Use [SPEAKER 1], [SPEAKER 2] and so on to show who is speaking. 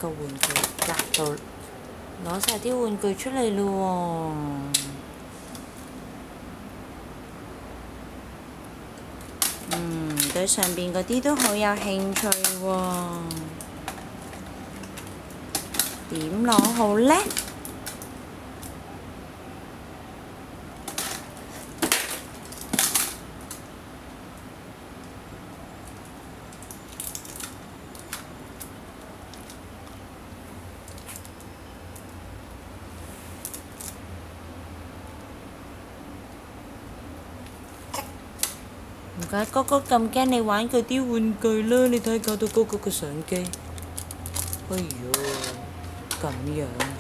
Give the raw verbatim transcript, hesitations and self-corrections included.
[SPEAKER 1] 個玩具格度，攞晒啲玩具出嚟咯喎。嗯，對上邊嗰啲都好有興趣喎。點攞好呢？唔怪哥哥咁驚你玩佢啲玩具啦，你睇搞到哥哥個相機。哎呦，咁樣。